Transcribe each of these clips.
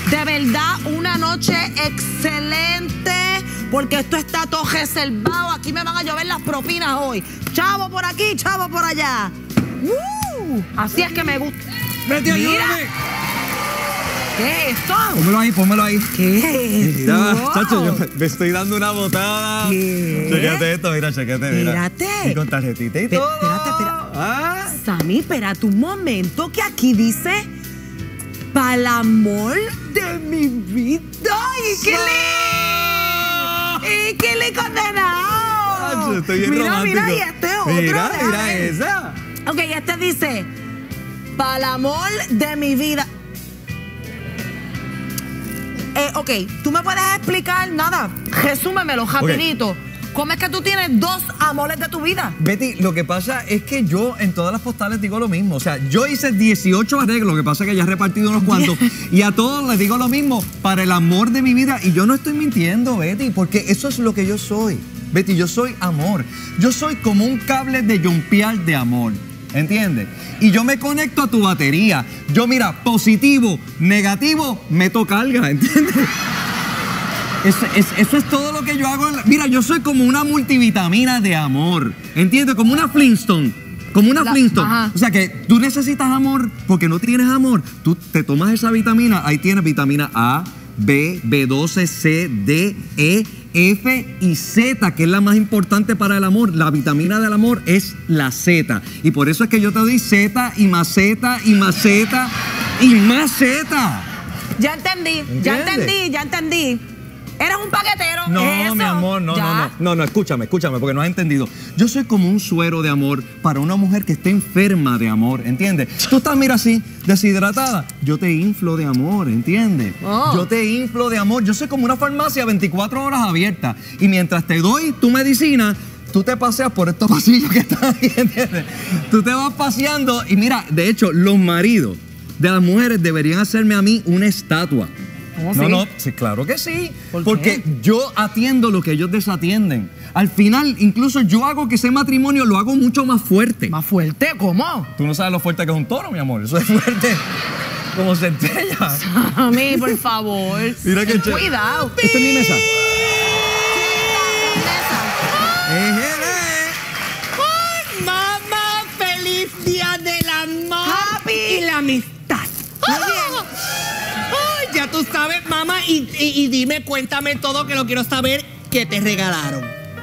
De verdad, una noche excelente, porque esto está todo reservado. Aquí me van a llover las propinas hoy. Chavo por aquí, chavo por allá. Así es que me gusta. ¡Vete, ayúdame! ¿Qué es esto? Pónmelo ahí, pónmelo ahí. ¿Qué es esto? Mira, chacho, yo me estoy dando una botada. ¿Qué? Chequéate esto, mira, chequéate, mira. Espérate. Y con tarjetita y todo. Espérate. Ah. Sammy, espérate un momento, que aquí dice para el amor de mi vida. ¡Y qué le condenado! Estoy bien romántico. Mira, y este otro. Mira esa. Ok, este dice para el amor de mi vida. Ok, ¿tú me puedes explicar? Nada, resúmemelo rapidito. Okay. ¿Cómo es que tú tienes dos amores de tu vida? Betty, lo que pasa es que yo en todas las postales digo lo mismo. O sea, yo hice 18 arreglos, lo que pasa es que ya he repartido unos cuantos. Y a todos les digo lo mismo, para el amor de mi vida. Y yo no estoy mintiendo, Betty, porque eso es lo que yo soy. Betty, yo soy amor. Yo soy como un cable de yompial de amor. ¿Entiendes? Y yo me conecto a tu batería. Yo, mira, positivo, negativo, meto carga, ¿entiendes? Eso es todo lo que yo hago. Mira, yo soy como una multivitamina de amor, ¿entiendes? Como una Flintstone. Como una Flintstone. Ajá. O sea que tú necesitas amor porque no tienes amor. Tú te tomas esa vitamina, ahí tienes vitamina A, B, B12, C, D, E, F y Z, que es la más importante para el amor. La vitamina del amor es la Z. Y por eso es que yo te doy Z y más Z y más Z y más Z. Ya entendí, ya entendí. Eres un paquetero. No, mi amor, no, escúchame, porque no has entendido. Yo soy como un suero de amor para una mujer que esté enferma de amor, ¿entiendes? Tú estás, mira, así, deshidratada. Yo te inflo de amor, ¿entiendes? Yo te inflo de amor. Yo soy como una farmacia 24 horas abierta. Y mientras te doy tu medicina, tú te paseas por estos pasillos que están ahí, ¿entiendes? Tú te vas paseando y mira, de hecho, los maridos de las mujeres deberían hacerme a mí una estatua. No, sí, claro que sí. Porque yo atiendo lo que ellos desatienden. Al final, incluso yo hago que ese matrimonio lo hago mucho más fuerte. ¿Más fuerte? ¿Cómo? Tú no sabes lo fuerte que es un toro, mi amor. Eso es fuerte como centella. Sammy, por favor. Mira que cuidado. Esta es mi mesa. ¡Ay, mamá! ¡Feliz día del amor! ¡Happy! Y la amistad. Muy bien. Ay, ya tú sabes, mamá. Y dime, cuéntame todo, que lo quiero saber. ¿Qué te regalaron?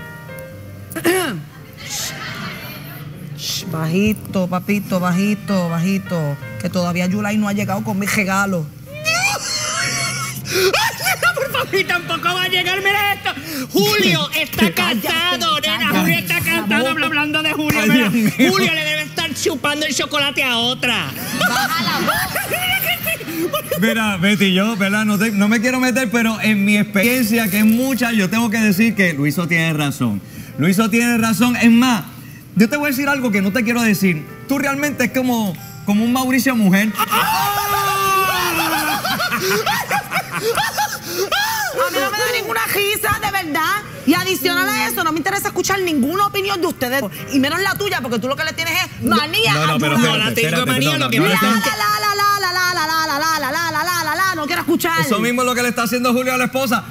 Bajito, papito, bajito. Que todavía Yulay no ha llegado con mi regalo. Por favor, y tampoco va a llegar, mira esto. Julio está casado, nena. Julio está casado, hablando de Julio. Mira, Julio le debe estar chupando el chocolate a otra. Baja la voz. Mira, Betty, yo, ¿verdad? No me quiero meter, pero en mi experiencia, que es mucha, yo tengo que decir que Luiso tiene razón. Luiso tiene razón. Es más, yo te voy a decir algo que no te quiero decir. Tú realmente es como un Mauricio mujer. A mí no me da ninguna risa, de verdad. Y adicional a eso, no me interesa escuchar ninguna opinión de ustedes. Y menos la tuya, porque tú lo que le tienes es manía. No, pero la tengo manía, lo que pasa es que... No quiero escuchar. Eso mismo es lo que le está haciendo Julio a la esposa.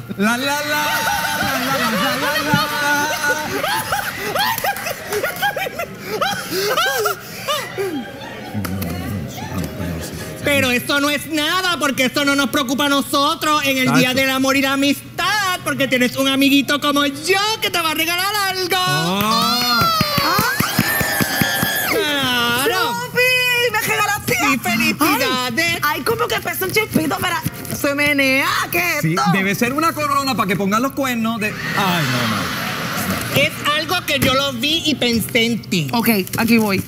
Pero esto no es nada, porque esto no nos preocupa a nosotros en el Día del Amor y la Amistad, porque tienes un amiguito como yo que te va a regalar algo. ¡Claro! ¡Chupi! ¡Me regalaste! ¡Sí, felicidades! Ay, como que pesa un chispito, pero se menea. ¿Qué es esto? Sí, debe ser una corona para que pongan los cuernos de... Ay, no. Es algo que yo lo vi y pensé en ti. Ok, aquí voy.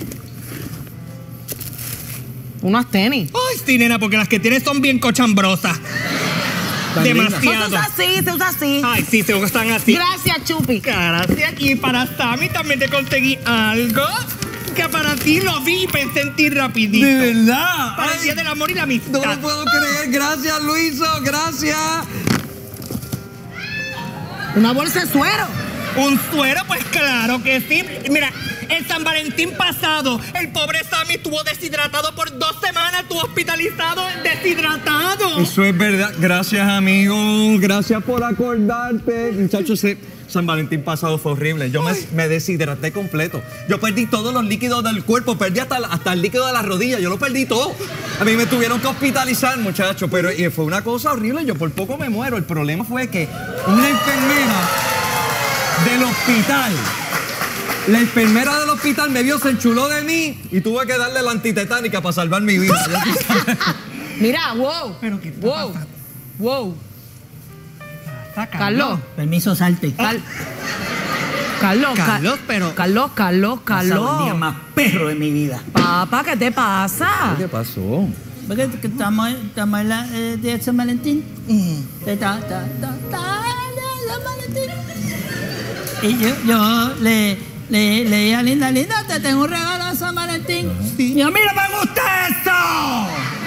Unas tenis. Ay, sí, nena, porque las que tienes son bien cochambrosas. Demasiado. Se usa así. Ay, sí, se usan así. Gracias, Chupi. Gracias. Y para Sammy también te conseguí algo que para ti lo vi y pensé en ti rapidito. ¿De verdad? Para el Día del Amor y la Amistad. No lo puedo creer. Gracias, Luiso. Gracias. Una bolsa de suero. ¿Un suero? Pues claro que sí. Mira, el San Valentín pasado, el pobre Sammy estuvo deshidratado por 2 semanas, estuvo hospitalizado deshidratado. Eso es verdad. Gracias, amigo. Gracias por acordarte. Muchachos, San Valentín pasado fue horrible. Yo me deshidraté completo. Yo perdí todos los líquidos del cuerpo. Perdí hasta el líquido de la rodilla. Yo lo perdí todo. A mí me tuvieron que hospitalizar, muchachos. Pero fue una cosa horrible. Yo por poco me muero. El problema fue que una enfermera del hospital... La enfermera del hospital me vio, se enchuló de mí y tuve que darle la antitetánica para salvar mi vida. Mira, wow. ¿Pero qué está wow. pasando? Wow. Está Carlos. Permiso, salte. Carlos, pero... Carlos. Pasado el día más perro de mi vida. Papá, ¿qué te pasa? ¿Qué pasó? Porque estamos en la de San Valentín. San Valentín. Y yo le dije a Linda, te tengo un regalo de San Valentín. Sí. Y a mí no me gusta eso.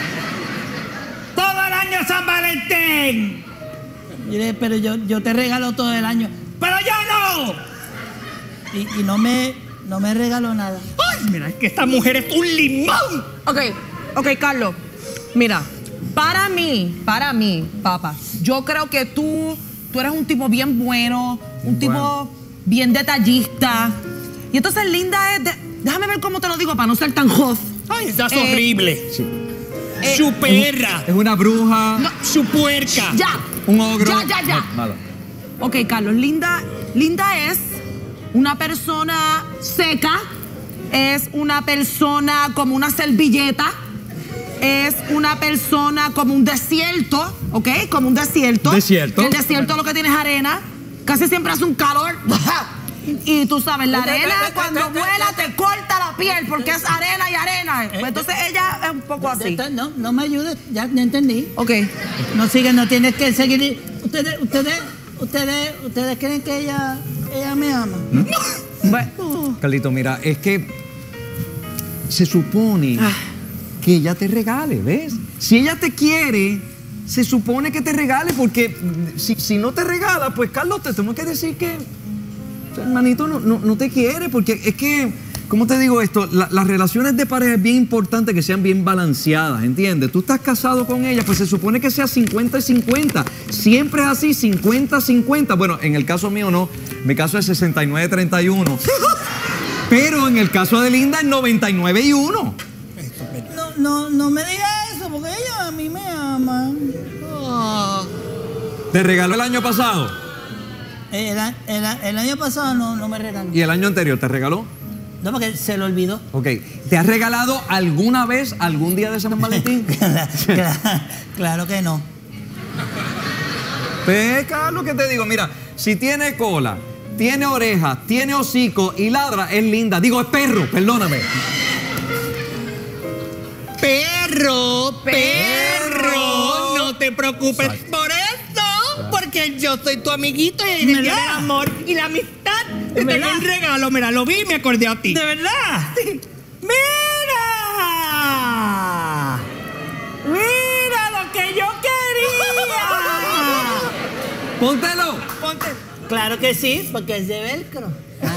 Todo el año es San Valentín. Y le dije, pero yo te regalo todo el año. ¡Pero yo no! Y no me regaló nada. Ay, mira, es que esta mujer es un limón. Ok, Carlos. Mira, para mí, papá, yo creo que tú eres un tipo bien bueno, un tipo bien detallista. Y entonces Linda es... déjame ver cómo te lo digo para no ser tan hot. Ay, estás horrible. Sí. Su perra. Es una bruja. No. Su puerca. Ya. Un ogro. Ya. Malo. Ok, Carlos, Linda es una persona seca, es una persona como una servilleta, es una persona como un desierto, ¿ok? Como un desierto. Desierto. El desierto lo que tiene es arena, casi siempre hace un calor. Y tú sabes, la arena cuando vuela te corta la piel porque es arena y arena. Pues entonces ella es un poco así. No me ayudes, ya entendí. Ok. No sigas, no tienes que seguir. Ustedes creen que ella me ama. Bueno. Carlito, mira, es que se supone que ella te regale, ¿ves? Si ella te quiere, se supone que te regale, porque si no te regala, pues Carlos, te tengo que decir que hermanito no te quiere, porque es que, ¿cómo te digo esto? Las relaciones de pareja es bien importante que sean bien balanceadas, ¿entiendes? Tú estás casado con ella, pues se supone que sea 50 y 50. Siempre es así, 50-50. Bueno, en el caso mío no. Mi caso es 69-31. Pero en el caso de Linda es 99-1. No me digas eso, porque ella a mí me ama. Oh. ¿Te regaló el año pasado? El año pasado no me regaló. ¿Y el año anterior te regaló? No, porque se lo olvidó. Ok. ¿Te has regalado alguna vez, algún día de San Valentín? Claro que no. Peca, lo que te digo. Mira, si tiene cola, tiene orejas, tiene hocico y ladra, es linda. Digo, es perro, perdóname. Perro. No te preocupes por eso, porque yo soy tu amiguito y el amor y la amistad. Te tengo un regalo, mira, lo vi y me acordé a ti. ¿De verdad? Sí. ¡Mira! ¡Mira lo que yo quería! Póntelo. Ponte. Claro que sí, porque es de velcro.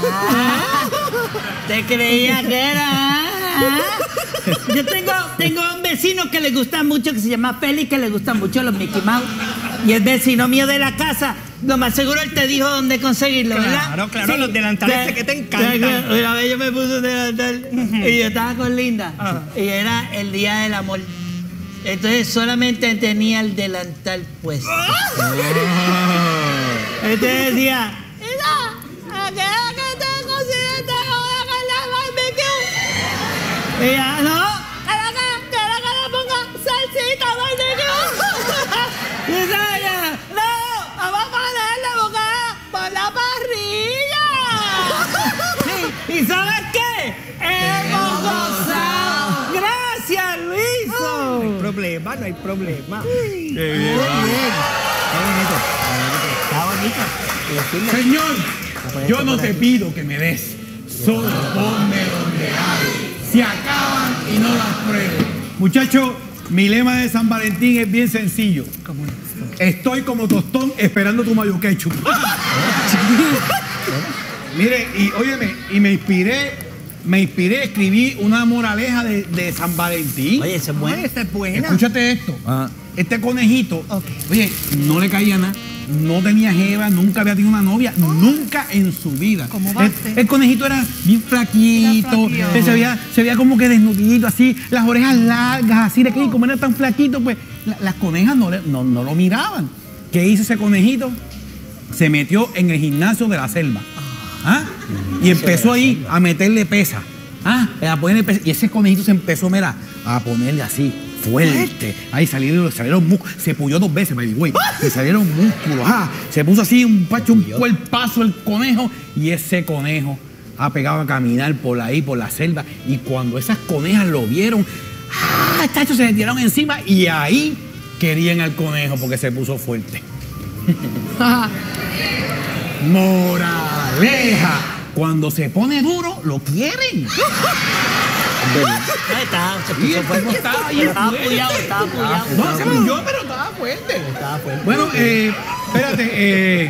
¿Te creía que era? Yo tengo un vecino que le gusta mucho, que se llama Félix, que le gustan mucho los Mickey Mouse. Y es vecino mío de la casa. Lo más seguro él te dijo dónde conseguirlo, ¿verdad? Claro, sí. Los delantales que te encantan. Una vez yo me puse un delantal y yo estaba con Linda. Y era el día del amor. Entonces solamente tenía el delantal puesto. Entonces decía, mira, ¿a qué hora que te consiguiente ahora con la barbecue? Y ella, no, que le ponga salsita barbecue. Y ella, no, vamos a ponerle por la parrilla. ¿Y sabes qué? Hemos gozado. Gracias, Luiso. No hay problema. Qué bien. Está bonito. Señor, yo no te pido que me des, solo ponme los regalos. Se acaban y no las pruebo. Muchacho, mi lema de San Valentín es bien sencillo. Estoy como tostón esperando tu mayo ketchup. Mire, y óyeme, y me inspiré, escribí una moraleja de San Valentín. Oye, esa es buena. Esta es buena. Escúchate esto. Este conejito, oye, no le caía nada. No tenía jeva, nunca había tenido una novia, nunca en su vida. ¿Cómo va el conejito era bien flaquito, se veía como que desnudito, así, las orejas largas, así, de que como era tan flaquito, pues las conejas no lo miraban. ¿Qué hizo ese conejito? Se metió en el gimnasio de la selva. Y empezó ahí a meterle pesa. A ponerle pesa. Y ese conejito se empezó, mira, a ponerle así, fuerte. Ahí salieron músculos. Se puyó 2 veces, baby, güey. Se salieron músculos. Se puso así un cuerpazo el conejo. Y ese conejo ha pegado a caminar por ahí, por la selva. Y cuando esas conejas lo vieron, tachos, se le tiraron encima. Y ahí querían al conejo porque se puso fuerte. Moraleja. Cuando se pone duro, lo quieren. Estaba puyado. No, se murió, pero estaba fuerte. Bueno, espérate.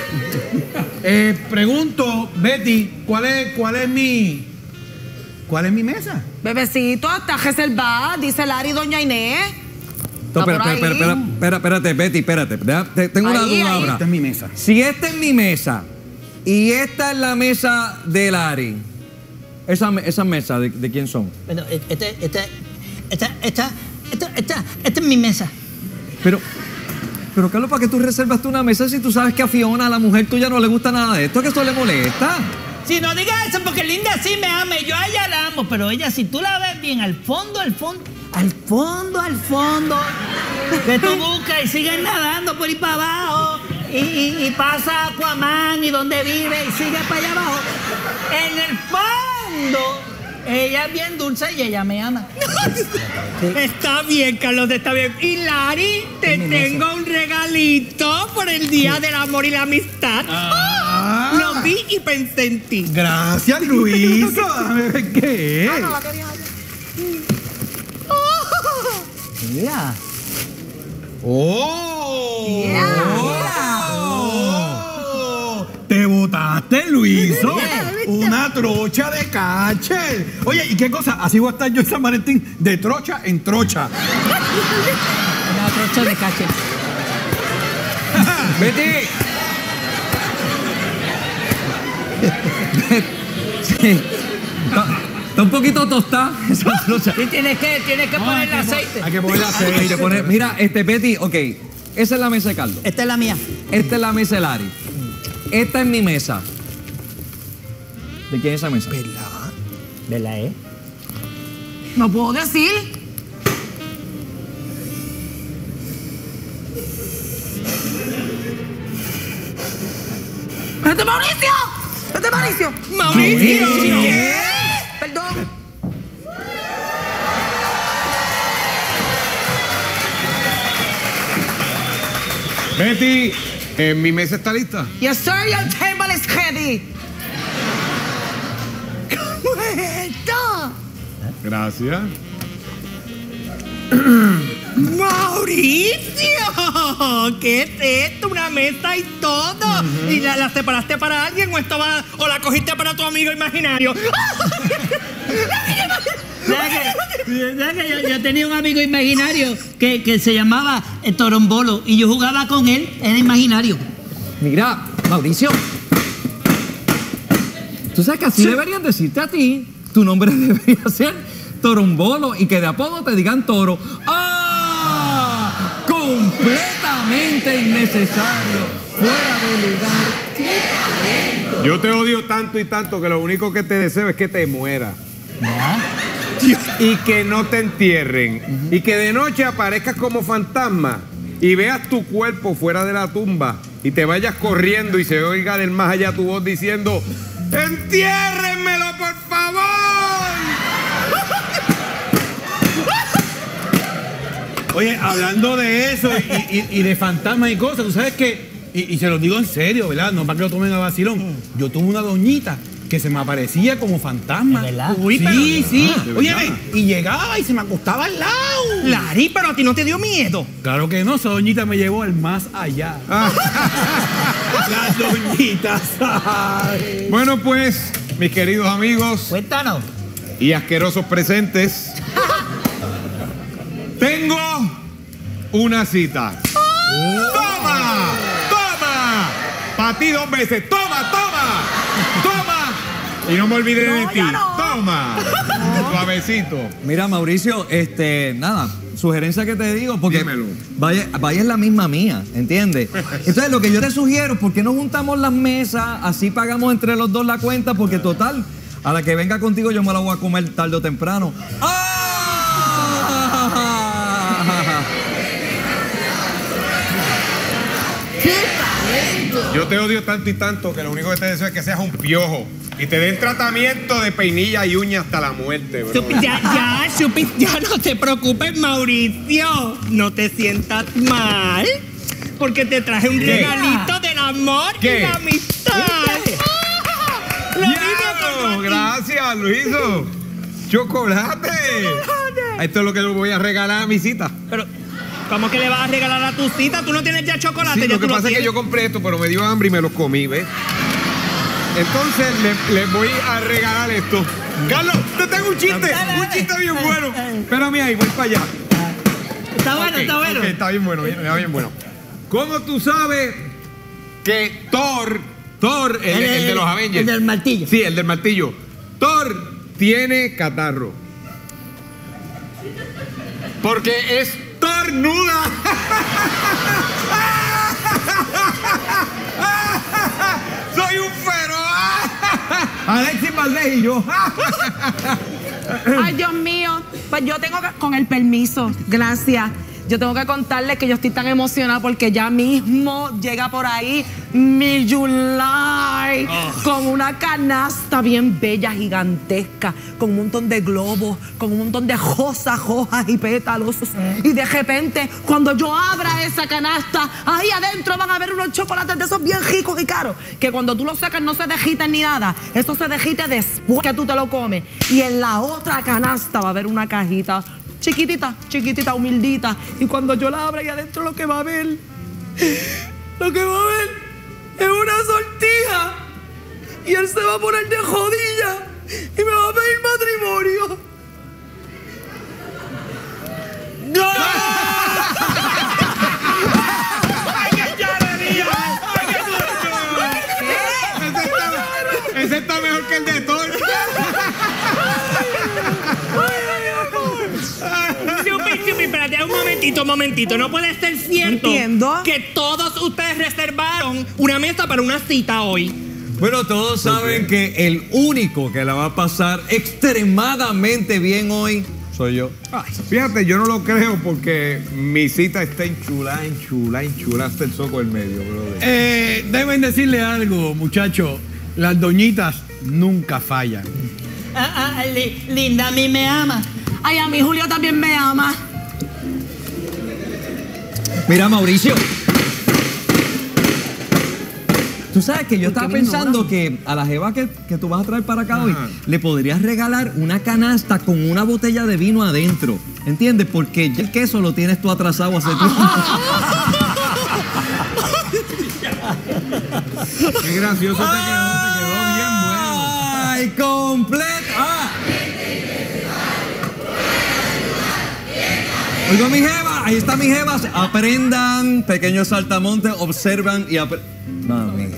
Pregunto, Betty, ¿cuál es mi mesa? Bebecito, está reservada, dice Lari, doña Inés. Espérate, Betty, espérate. Tengo una duda ahora. Esta es mi mesa. Si esta es mi mesa y esta es la mesa de Lari, ¿esa mesa de quién son? Bueno, esta es mi mesa. Pero Carlos, ¿para qué tú reservaste una mesa si tú sabes que a Fiona, a la mujer tuya, no le gusta nada de esto? ¿Que esto le molesta? Si no digas eso, porque Linda sí me ama y yo a ella la amo, pero ella, si tú la ves bien al fondo, que tú buscas y sigues nadando por ahí para abajo y pasa Aquaman y donde vive y sigue para allá abajo. En el fondo, ella es bien dulce y ella me ama. Está bien, Carlos, está bien. Y Lari, te tengo un regalito por el Día del Amor y la Amistad. Lo vi y pensé en ti. Gracias, Luisa. Déjame ver qué es. Mira. Te botaste, Luiso. Una trocha de cache. Oye, ¿y qué cosa? Así voy a estar yo en San Valentín, de trocha en trocha. Una trocha de cache. Betty. Sí. Está un poquito tostada esa trocha. Sí, tienes que ponerle aceite. Hay que ponerle aceite. Mira, Betty, ok. Esa es la mesa de Carlos. Esta es la mía. Esta es la mesa de Lari. Esta es mi mesa. ¿De quién es esa mesa? ¿Verdad, No puedo decir. ¡Este Mauricio! ¡Este Mauricio! ¡Mauricio! ¿Qué? Perdón. Betty, ¿mi mesa está lista? Yes, sir, your table is ready. ¿Cómo es esto? Gracias. ¡Mauricio! ¿Qué es esto? Una mesa y todo. ¿Y la separaste para alguien o la cogiste para tu amigo imaginario? ¿Sabes que yo tenía un amigo imaginario que se llamaba Torombolo y yo jugaba con él, era imaginario. Mira, Mauricio. Tú sabes que así deberían decirte a ti. Tu nombre debería ser Torombolo y que de apodo te digan Toro. ¡Ah! Completamente innecesario. Fuera de lugar. Yo te odio tanto y tanto que lo único que te deseo es que te mueras. Y que no te entierren. Y que de noche aparezcas como fantasma y veas tu cuerpo fuera de la tumba y te vayas corriendo y se oiga del más allá tu voz diciendo: ¡entiérrenmelo, por favor! Oye, hablando de eso y de fantasmas y cosas, tú sabes que, y se los digo en serio, ¿verdad? No para que lo tomen a vacilón. Yo tuve una doñita que se me aparecía como fantasma. ¿De verdad? Uy, Sí, sí. ¿De Oye, verdad? y llegaba y se me acostaba al lado. Larry, pero a ti no te dio miedo. Claro que no, esa doñita me llevó al más allá. Las doñitas. Ay. Bueno, pues, mis queridos amigos Cuéntanos. y asquerosos presentes, tengo una cita. ¡Toma! ¡Toma! Para ti 2 veces. ¡Toma, toma! ¡Toma! Y no me olvides de ti. ya no. ¡Toma! Suavecito. Mira, Mauricio, nada, sugerencia que te digo, porque Dímelo. vaya es la misma mía, ¿entiendes? Entonces, lo que yo te sugiero, ¿por qué no juntamos las mesas? Así pagamos entre los dos la cuenta, porque total, a la que venga contigo yo me la voy a comer tarde o temprano. ¡Ah! Yo te odio tanto y tanto que lo único que te deseo es que seas un piojo y te den tratamiento de peinilla y uña hasta la muerte, bro. Chupi, ya no te preocupes, Mauricio. No te sientas mal, porque te traje un ¿Qué? regalito del amor ¿Qué? y la amistad. Lo mismo ¡Diablo! con Gracias, Luiso. ¡Chocolate! Esto es lo que le voy a regalar a mi cita. Pero, ¿cómo que le vas a regalar a tu cita? Tú no tienes ya chocolate. Sí, ya lo que tú pasa es que tienes. yo compré esto, pero me dio hambre y me lo comí, ¿ves? Entonces les voy a regalar esto. Carlos, te tengo un chiste. Un chiste bien bueno. Espérame ahí, voy para allá. Está bueno, Ok, está bueno. ok, está bien bueno, bien bueno. ¿Cómo tú sabes que Thor, el de los Avengers? El del martillo. Sí, el del martillo. Thor tiene catarro. Porque es tornuda. Soy un feroz. Alexis Valdés y yo. Ay, Dios mío. Pues yo tengo que, con el permiso, gracias. Yo tengo que contarles que yo estoy tan emocionada porque ya mismo llega por ahí mi July con una canasta bien bella, gigantesca, con un montón de globos, con un montón de rosas, hojas y pétalos. Y de repente, cuando yo abra esa canasta, ahí adentro van a haber unos chocolates de esos bien ricos y caros, que cuando tú los sacas no se derriten ni nada. Eso se derrite después que tú te lo comes. Y en la otra canasta va a haber una cajita chiquitita, chiquitita, humildita. Y cuando yo la abra, ahí adentro lo que va a haber es una sortija. Y él se va a poner de jodilla y me va a pedir matrimonio. ¡No! Ese está mejor que el de Thor. Chupi, espérate, un momentito. No puede ser cierto Entiendo. que todos ustedes reservaron una mesa para una cita hoy. Bueno, todos saben que el único que la va a pasar extremadamente bien hoy soy yo. Fíjate, yo no lo creo porque mi cita está enchulada hasta el soco del medio, brother. Deben decirle algo, muchachos. Las doñitas nunca fallan. Linda, a mí me ama. Ay, a mí Julio también me ama. Mira, Mauricio. Tú sabes que yo estaba me pensando que a la jeva que tú vas a traer para acá hoy, Ajá. le podrías regalar una canasta con una botella de vino adentro. ¿Entiendes? Porque ya el queso lo tienes tú atrasado hace tiempo. Qué gracioso te quedó bien bueno. ¡Ay, completo! ¡Ah! Oigo, mi jeva, ahí está mi jeva. Aprendan, pequeños saltamontes, observan y mami.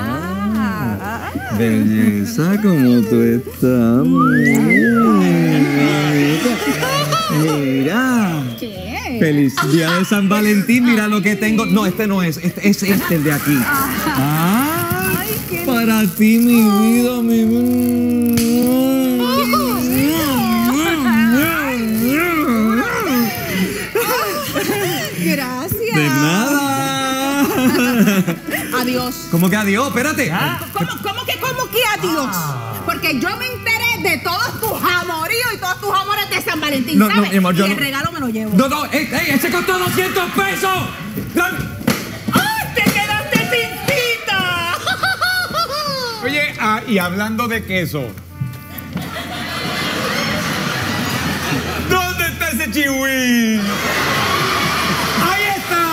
Belleza como tú estás. Mira. ¿Qué? Feliz día de San Valentín. Mira lo que tengo. No, este no es. Este es el de aquí. Ay, para ti, mi vida, Gracias. De nada. Adiós. ¿Cómo que adiós? Espérate. ¿Cómo que adiós? Porque yo me enteré de todos tus amoríos y todos tus amores de San Valentín, No, no, ¿sabes? mi amor, yo y el no- regalo me lo llevo. No, ese costó 200 pesos. ¡Ay, te quedaste sin cita! Oye, y hablando de queso. ¿Dónde está ese chihui? ¡Ahí está!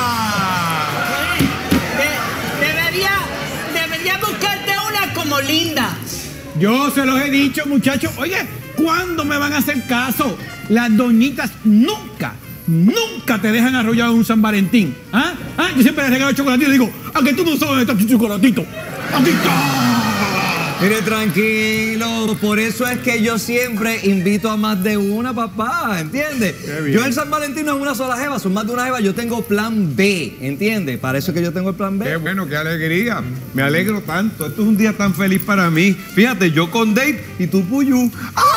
Debería buscarte una como Linda. Yo se los he dicho, muchachos. Oye, ¿cuándo me van a hacer caso? Las doñitas nunca te dejan arrollado en un San Valentín. ¿Ah? Yo siempre les regalo chocolatito y digo, ¿a que tú no sabes dónde está tu chocolatito? ¡Aquí está! Mire, tranquilo, por eso es que yo siempre invito a más de una, papá, ¿entiendes? Yo el San Valentín no es una sola jeva, son más de una jeva, yo tengo plan B, ¿entiendes? Para eso es que yo tengo el plan B. Qué bueno, qué alegría. Me alegro tanto. Esto es un día tan feliz para mí. Fíjate, yo con Dave y tú Puyú.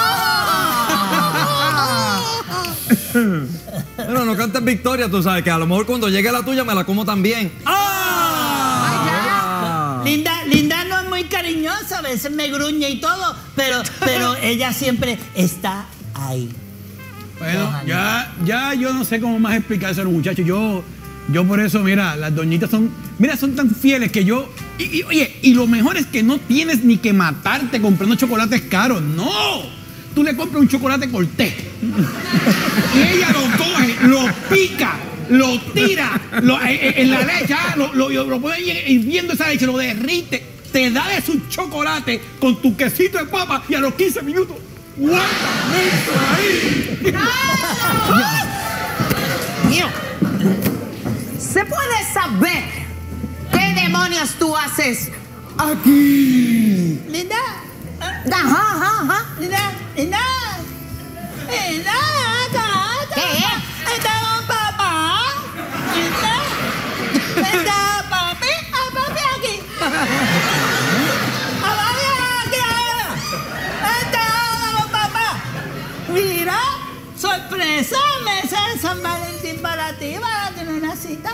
Bueno, no cantes victoria, tú sabes que a lo mejor cuando llegue la tuya me la como también. Linda no es muy cariñosa, a veces me gruñe y todo, pero ella siempre está ahí. Bueno, ya yo no sé cómo más explicarse a los muchachos. Yo por eso, mira, las doñitas son tan fieles que yo... Oye, y lo mejor es que no tienes ni que matarte comprando chocolates caros, no. Tú le compras un chocolate Cortés y ella lo coge, lo pica, lo tira en la leche, lo pone hirviendo esa leche, lo derrite, te da de su chocolate con tu quesito de papa y a los 15 minutos ¡guau! Ahí. Mío, ¿se puede saber qué demonios tú haces aquí? Linda, Ajá. Linda, ¿Qué? está con papá. Está papi aquí. Está con papá. Mira, sorpresa, mesa de San Valentín para ti, para tener una cita.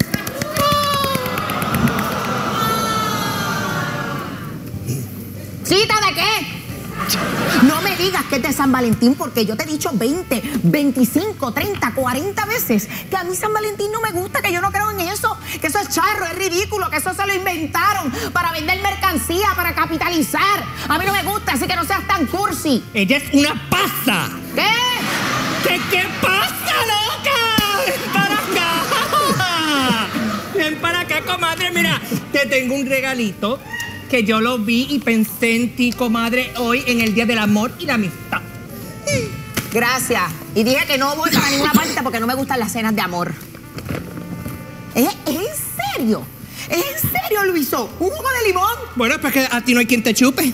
¿Cita de qué? No me digas que es de San Valentín porque yo te he dicho 20, 25, 30, 40 veces que a mí San Valentín no me gusta, que yo no creo en eso, que eso es charro, es ridículo, que eso se lo inventaron para vender mercancía, para capitalizar. A mí no me gusta, así que no seas tan cursi. Ella es una pasa. ¿Qué? ¿Qué pasa, loca? ¡Ven para acá! ¡Ven para acá, comadre! Mira, te tengo un regalito que yo lo vi y pensé en ti, comadre, hoy en el Día del Amor y la Amistad. Gracias. Y dije que no voy para ninguna parte porque no me gustan las cenas de amor. ¿Es en serio? ¿Es en serio, Luiso? ¿Un jugo de limón? Bueno, pues que a ti no hay quien te chupe.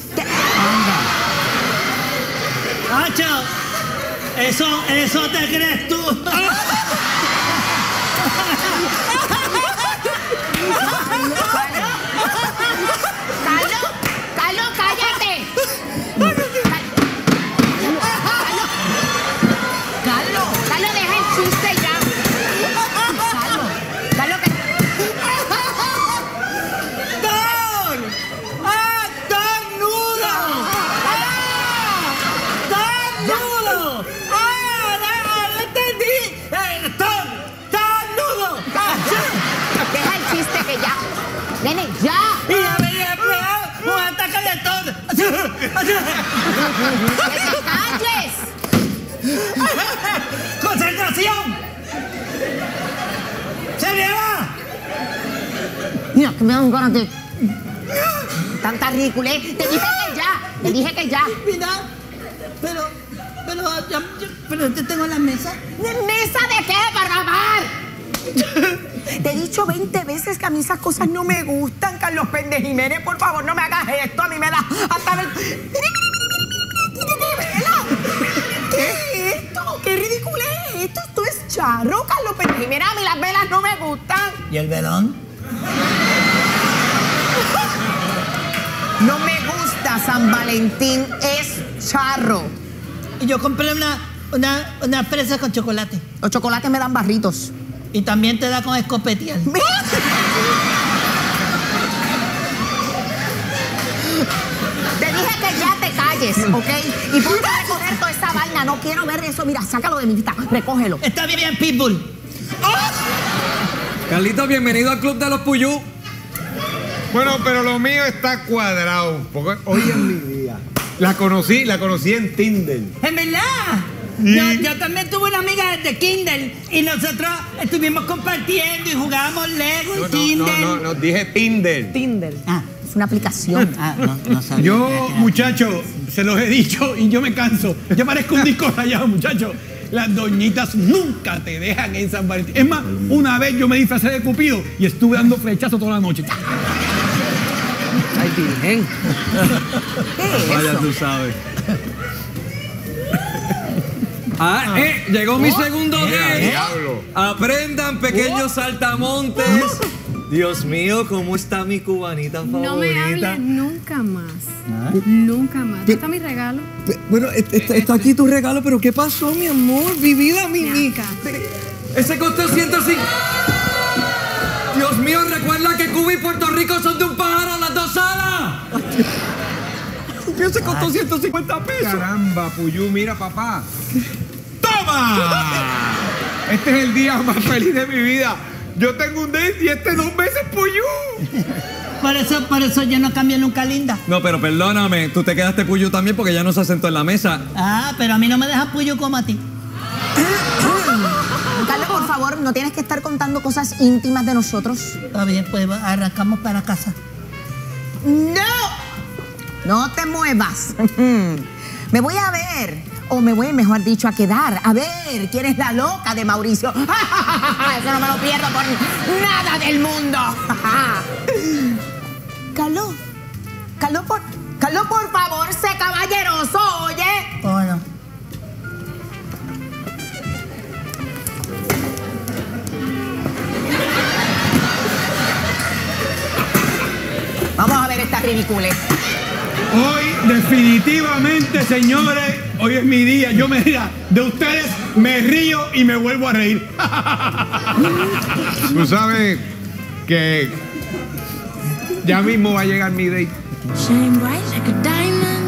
Hacho, eso te crees tú. Carlos, cállate. Carlos, deja el chiste ya. Carlos, que... ¡Don! ¡Don Nudo! ¡Don Nudo! ¡No entendí! ¡Don Nudo! Deja el chiste que ya. Nene, ya. ¡Mira, un ataque de todo! ¡Que te calles! ¡Concentración! ¡Se me va! Mira, que me dan ganas de... Tanta ridiculez. Te dije que ya. Mira, pero te tengo la mesa. ¿Mesa de qué, Barrabás? Te he dicho 20 veces que a mí esas cosas no me gustan, Carlos Péndez Jiménez. Por favor, no me hagas esto. A mí me da hasta ver... ¿Qué es esto? ¿Qué ridículo es esto? Esto es charro, Carlos Péndez Jiménez. A mí las velas no me gustan. ¿Y el velón? No me gusta San Valentín, es charro. Y yo compré una fresa con chocolate. Los chocolates me dan barritos. Y también te da con escopetial. Te dije que ya te calles, ¿ok? Y ponte a recoger toda esa vaina. No quiero ver eso. Mira, sácalo de mi vista. Recógelo. Está bien, Pitbull. Carlitos, bienvenido al Club de los Puyú. Bueno, pero lo mío está cuadrado. Porque hoy es mi día. La conocí en Tinder. ¿En verdad? Sí. Yo también tuve una amiga desde Kindle y nosotros estuvimos compartiendo y jugábamos Lego y Tinder. No, dije Tinder. Tinder. Ah, es una aplicación. No sabía. Yo, muchachos, se los he dicho y yo me canso. Yo parezco un disco rayado, muchachos. Las doñitas nunca te dejan en San Valentín. Es más, una vez yo me disfracé de Cupido y estuve dando flechazos toda la noche. Ay, virgen. Vaya, tú sabes. Llegó mi segundo día. Diablo. Aprendan, pequeños saltamontes. Dios mío, ¿cómo está mi cubanita favorita? No me hables nunca más. Nunca más. ¿Dónde está mi regalo? Bueno, está aquí tu regalo, pero ¿qué pasó, mi amor? Mi vida, mi... Acá. Ese costó 150... Dios mío, recuerda que Cuba y Puerto Rico son de un pájaro, las dos alas. Ese costó 150 pesos. Caramba, Puyú, mira, papá. ¡Toma! Este es el día más feliz de mi vida. Yo tengo un date y 2 veces Puyú. Por eso yo no cambio nunca, linda. No, pero perdóname, tú te quedaste Puyo también porque ya no se sentó en la mesa. Ah, pero a mí no me dejas Puyo como a ti. Carlos, por favor, no tienes que estar contando cosas íntimas de nosotros. Está bien, pues arrancamos para casa. No te muevas. Me voy a ver, o me voy, mejor dicho, a quedar. A ver, ¿quién es la loca de Mauricio? Eso no me lo pierdo por nada del mundo. Carlos, por favor, sé caballeroso, oye. Bueno. Vamos a ver esta ridícula. Hoy, definitivamente, señores, hoy es mi día. Yo de ustedes me río y me vuelvo a reír. Tú sabes que ya mismo va a llegar mi date. Shine bright like a diamond.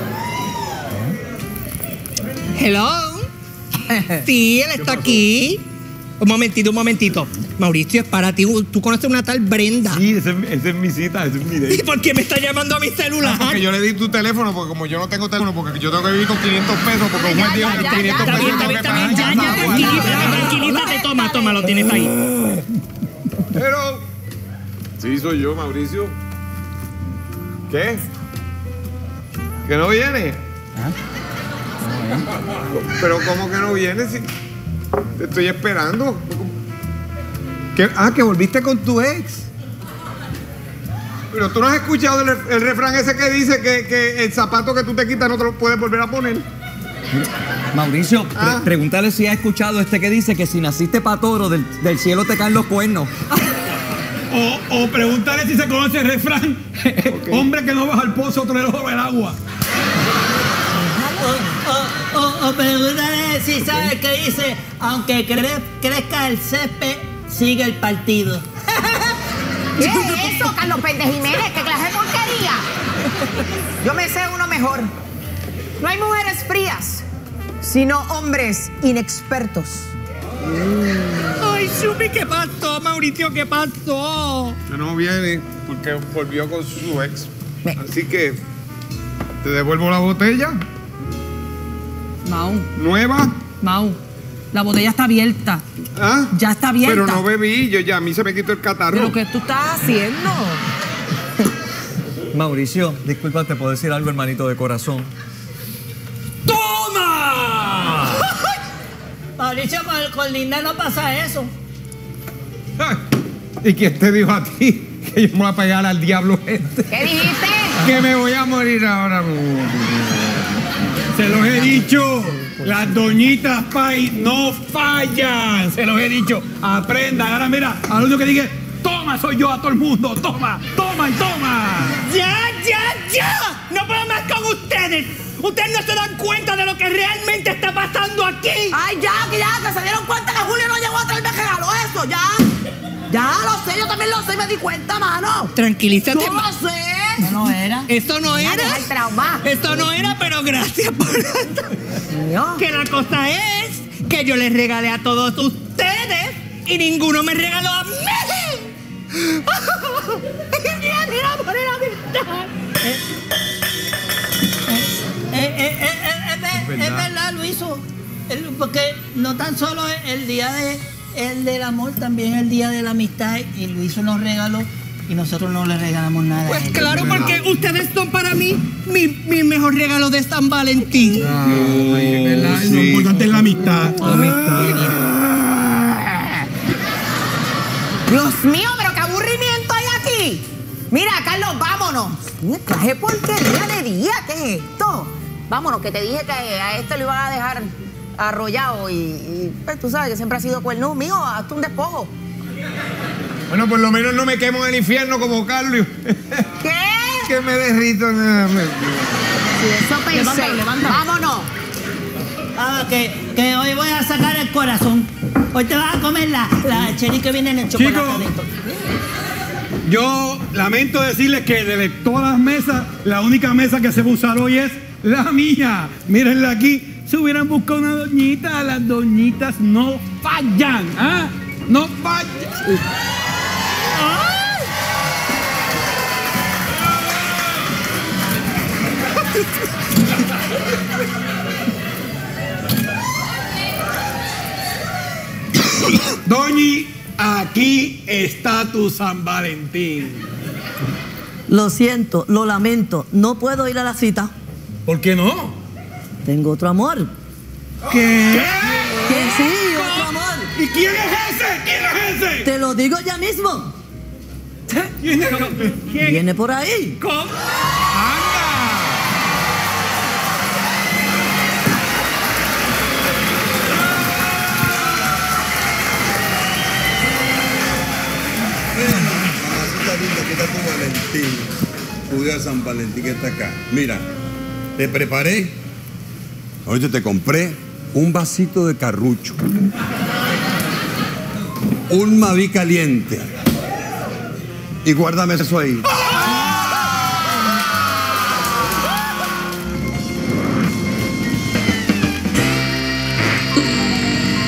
Hello. Sí, él está aquí. Un momentito. Mauricio, es para ti. Tú conoces una tal Brenda. Sí, esa es mi cita, ese es mi date. ¿Y por qué me está llamando a mi celular? Porque yo le di tu teléfono, porque como yo no tengo teléfono, porque yo tengo que vivir con 500 pesos, porque un buen día con 500 Está pesos bien, tengo que pagar. ya, tranquilízate, toma, lo tienes ahí. Pero... Sí, soy yo, Mauricio. ¿Qué? ¿Que no viene? Pero ¿cómo que no viene? Si te estoy esperando. Que volviste con tu ex. Pero tú no has escuchado el refrán ese que dice que el zapato que tú te quitas no te lo puedes volver a poner. Mauricio, pregúntale si ha escuchado que dice que si naciste pa' toro, del cielo te caen los cuernos. O pregúntale si se conoce el refrán. Okay. Hombre que no baja al pozo, otro le roba el agua. O pregúntale si sabe qué dice, aunque crezca el césped, sigue el partido. ¿Qué es eso, Carlos Pérez Jiménez? ¿Qué clase de porquería? Yo me sé uno mejor. No hay mujeres frías, sino hombres inexpertos. Ay, Chupi, ¿qué pasó, Mauricio? ¿Qué pasó? Que no viene porque volvió con su ex. Así que te devuelvo la botella. Mau, Nueva. la botella está abierta. ¿Ah? Ya está abierta. Pero no bebí, a mí se me quitó el catarro. ¿Pero qué tú estás haciendo? Mauricio, disculpa, ¿te puedo decir algo, hermanito de corazón? ¡Toma! Mauricio, con Linda no pasa eso. ¿Y quién te dijo a ti que yo me voy a pegar al diablo este? ¿Qué dijiste? Que me voy a morir ahora. Se los he dicho. Las doñitas Pai no fallan. Se los he dicho. Aprendan. Ahora mira, al único que diga, toma, soy yo a todo el mundo. Toma. ¡Ya! ¡No puedo más con ustedes! Ustedes no se dan cuenta de lo que realmente está pasando aquí. Ay, ya, que se dieron cuenta que Julio no llegó a traerme regalo. Eso, ya. Ya lo sé, yo también lo sé, me di cuenta, mano. Tranquilízate. Yo lo sé. No era. Eso no era. Deja el trauma. Esto no era, pero gracias por esto. Que la cosa es que yo les regalé a todos ustedes y ninguno me regaló a mí. Mira, por la amistad. Es verdad, Luiso. Porque no tan solo el día del amor, también el día de la amistad. Y Luiso nos regaló y nosotros no le regalamos nada. Pues claro, porque ustedes son para mí mi mejor regalo de San Valentín. Ay, ¿verdad? Lo importante es la amistad. La amistad. Dios mío, pero qué aburrimiento hay aquí. Mira, Carlos, vámonos. Qué porquería de día, ¿qué es esto? Vámonos, que te dije que a este lo iban a dejar arrollado y pues, tú sabes que siempre ha sido cuernudo. Mijo, hazte un despojo. Bueno, por lo menos no me quemo en el infierno como Carlos. ¿Qué? Que me derrito nada más. Sí, eso pensé. Levántalo. Vámonos. Que hoy voy a sacar el corazón. Hoy te vas a comer la cherry que viene en el chocolate Chicos, adentro. yo lamento decirles que de todas las mesas, la única mesa que se va a usar hoy es la mía. Mírenla aquí. Se hubieran buscado una doñita. Las doñitas no fallan. ¿Ah? No fallan. Doñi, aquí está tu San Valentín. Lo siento, lo lamento, no puedo ir a la cita. ¿Por qué no? Tengo otro amor. ¿Qué? Que sí, otro amor. ¿Y quién es ese? ¿Quién es ese? Te lo digo ya mismo. ¿Quién? Viene por ahí. ¿Cómo? ¡Anda! Mamacita linda, que está tu Valentín. Tu día de San Valentín que está acá. Mira, te preparé. Ahorita te compré un vasito de carrucho. Un Maví caliente. Y guárdame eso ahí.